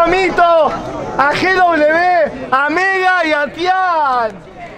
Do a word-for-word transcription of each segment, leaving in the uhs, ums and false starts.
a Mito, a G W, a Mega y a Tian.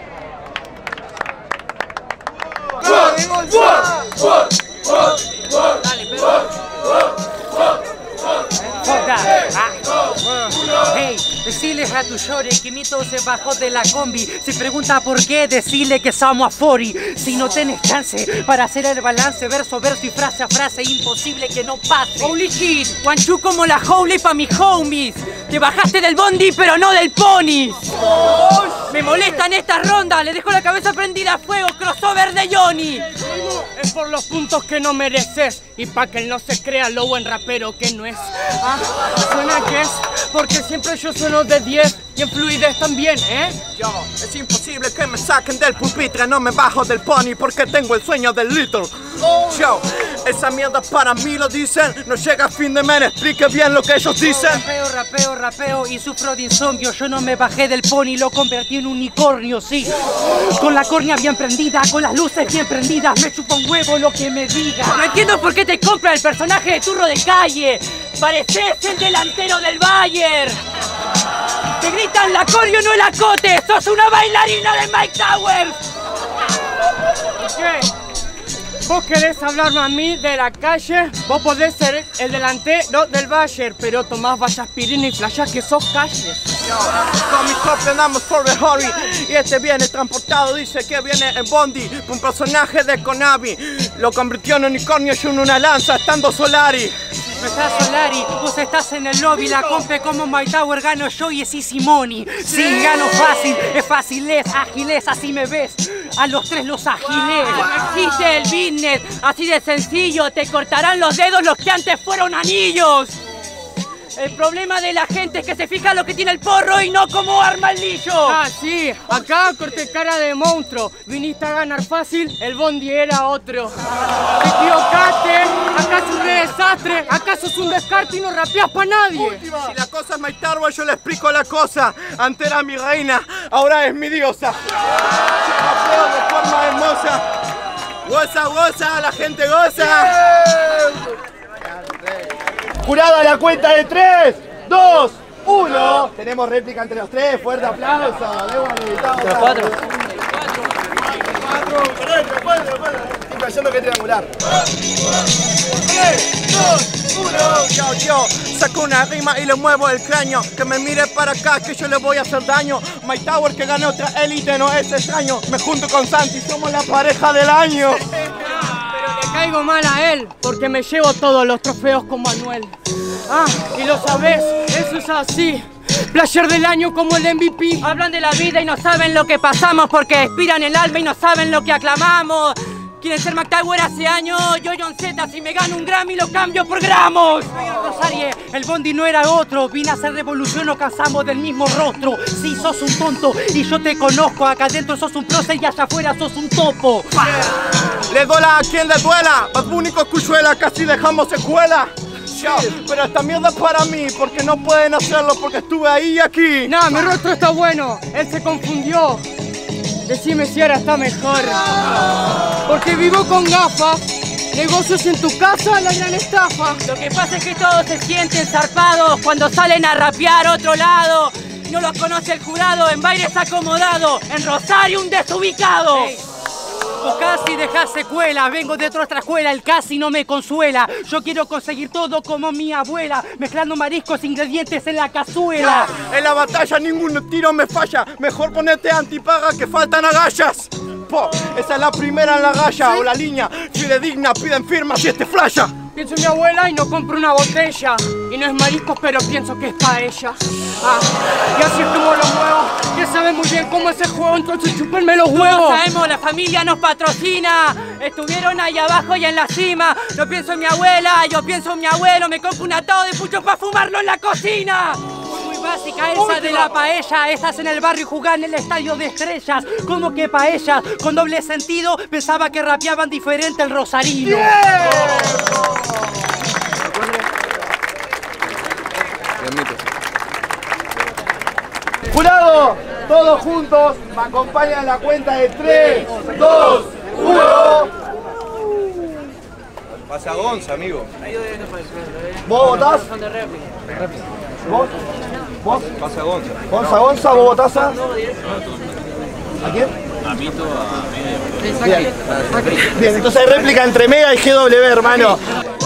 Hey, deciles a tu shorty que Mito se bajó de la combi. Si pregunta por qué, decile que somos a cuarenta. Si no tenés chance para hacer el balance, verso a verso y frase a frase, imposible que no pase. Holy shit, guanchu como la Howley pa' mis homies. Te bajaste del bondi pero no del pony. Me molestan estas rondas, le dejo la cabeza prendida a fuego, crossover de Johnny. Es por los puntos que no mereces y pa' que él no se crea lo buen rapero que no es. Ah, suena que es porque siempre yo sueno de diez y en fluidez también, ¿eh? Yo, es imposible que me saquen del pupitre, no me bajo del pony porque tengo el sueño del little. Yo, esa mierda para mí lo dicen, no llega a fin de mes, explique bien lo que ellos dicen. Rapeo, rapeo, rapeo y sufro de insomnio, yo no me bajé del pony, lo convertí en unicornio, sí. Con la córnea bien prendida, con las luces bien prendidas, me chupa un huevo lo que me diga. No entiendo por qué te compra el personaje de turro de calle, pareces el delantero del Bayern. Te gritan la coreo, no el acote, sos una bailarina de Mike Towers. ¿Qué? Vos querés hablarme a mí de la calle, vos podés ser el delantero del Bayern, pero tomás vaya aspirina y flashás que sos calle. Con mi copia andamos for the hurry y este viene transportado, dice que viene en Bondi, un personaje de Konami. Lo convirtió en unicornio y en una lanza estando Solari. No estás Solari, vos estás en el lobby, la compe como My Tower, gano yo y es Easy Money. Sí, gano fácil, es fácil, es ágil, es así me ves. A los tres los agilé. No existe el business, así de sencillo, te cortarán los dedos los que antes fueron anillos. El problema de la gente es que se fija lo que tiene el porro y no cómo arma el lillo. Ah, sí, acá corté cara de monstruo. Viniste a ganar fácil, el bondi era otro. Te equivocaste, acá sos un desastre, acá sos un descarte y no rapeás pa' nadie. Si la cosa es Mike Towers, yo le explico la cosa. Antes era mi reina, ahora es mi diosa. Rapeo de forma hermosa. Goza, goza, la gente goza. Jurado a la cuenta de tres, dos, uno. Tenemos réplica entre los tres, fuerte aplauso. Los cuatro. Estoy pensando que es triangular. tres, dos, uno. Yo, yo, saco una rima y le muevo el cráneo. Que me mire para acá que yo le voy a hacer daño. My Tower que gane otra élite no es extraño. Me junto con Santi, somos la pareja del año. Le caigo mal a él, porque me llevo todos los trofeos con Manuel. Ah, y lo sabés, eso es así. Player del año como el M V P. Hablan de la vida y no saben lo que pasamos, porque expiran el alma y no saben lo que aclamamos. Quieren ser McTower hace años, yo John Z, si me gano un Grammy lo cambio por gramos. Rosarie, el bondi no era otro, vine a hacer revolución, nos cansamos del mismo rostro. Sí, sos un tonto y yo te conozco, acá adentro sos un prócer y allá afuera sos un topo. Le duela a quien le duela, Bad Bunny con Cuyuela, casi dejamos secuela. Yo, pero esta mierda es para mí, porque no pueden hacerlo, porque estuve ahí y aquí. No, mi rostro está bueno, él se confundió. Decime si ahora está mejor. Porque vivo con gafas, negocios en tu casa, la gran estafa. Lo que pasa es que todos se sienten zarpados cuando salen a rapear otro lado. No los conoce el jurado, en bailes acomodado, en Rosario un desubicado. Hey. Vos casi dejás secuelas, vengo de otra escuela, el casi no me consuela. Yo quiero conseguir todo como mi abuela, mezclando mariscos, ingredientes en la cazuela. En la batalla ningún tiro me falla, mejor ponete antipaga que faltan agallas. Po, esa es la primera en la galla, ¿sí? O la línea fidedigna, piden firmas y este flasha. Pienso en mi abuela y no compro una botella. Y no es mariscos, pero pienso que es paella. Ah, y así es como lo muevo. Ya saben muy bien cómo es el juego, entonces chúpenme los huevos. Todos sabemos, la familia nos patrocina. Estuvieron ahí abajo y en la cima. Yo pienso en mi abuela, yo pienso en mi abuelo. Me compro un atado de pucho para fumarlo en la cocina. Muy básica esa Última. De la paella. Estás en el barrio y jugás en el estadio de estrellas. ¿Cómo que paellas? Con doble sentido, pensaba que rapeaban diferente el rosarino. Yeah. Jurado, todos juntos, me acompañan en la cuenta de tres, dos, uno. Pasa Gonza, amigo. ¿Vos votás? ¿Vos? ¿Vos? Pasa Gonza. Gonza, Gonza, ¿vos votás a? ¿A quién? A Mito, a Bien. Bien, entonces hay réplica entre Mega y G W, hermano.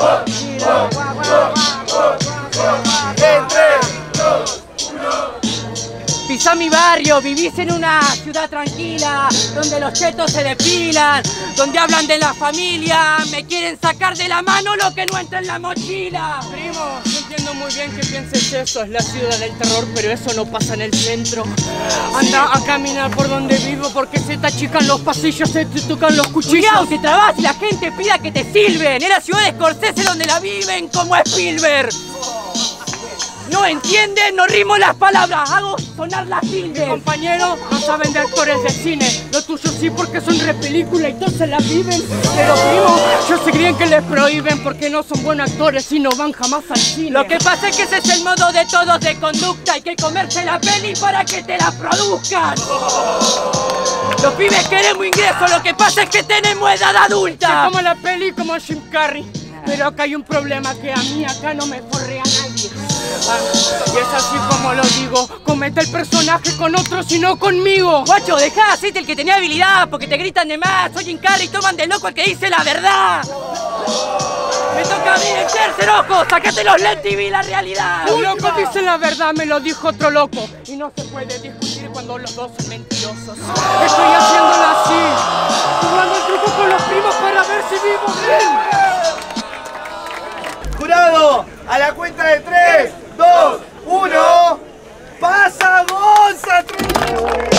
En tres, dos, uno. Pisá mi barrio, vivís en una ciudad tranquila, donde los chetos se depilan, donde hablan de la familia, me quieren sacar de la mano lo que no entra en la mochila. Primo, yo entiendo muy bien que pienses eso, es la ciudad del terror, pero eso no pasa en el centro. Anda a caminar por donde vivo porque se te achican los pasillos, se te tocan los cuchillos. Cuidado, te trabas y la gente pida que te silben, es la ciudad de Scorsese donde la viven como Spielberg. No entienden, no rimo las palabras, hago sonar las tildes. Compañeros, no saben de actores de cine. Lo tuyo sí porque son re película y todos se la viven. Pero primo, yo se creen que les prohíben porque no son buenos actores y no van jamás al cine. Lo que pasa es que ese es el modo de todos de conducta. Hay que comerse la peli para que te la produzcan. Los pibes queremos ingresos, lo que pasa es que tenemos edad adulta. Como la peli como Jim Carrey. Pero acá hay un problema, que a mí acá no me forrea nadie. Ah, y es así como lo digo, comete el personaje con otros y no conmigo. Guacho, dejá de hacerte el que tenía habilidad, porque te gritan de más. Soy Jim Carrey, toman de loco el que dice la verdad. Me toca a mí el tercer ojo, sacate los lentes y vi la realidad. Un loco dice la verdad, me lo dijo otro loco. Y no se puede discutir cuando los dos son mentirosos. Estoy haciéndolo así, jugando el truco con los primos para ver si vivo bien. Jurado, a la cuenta de tres, dos, uno. ¡Pasa Gonza!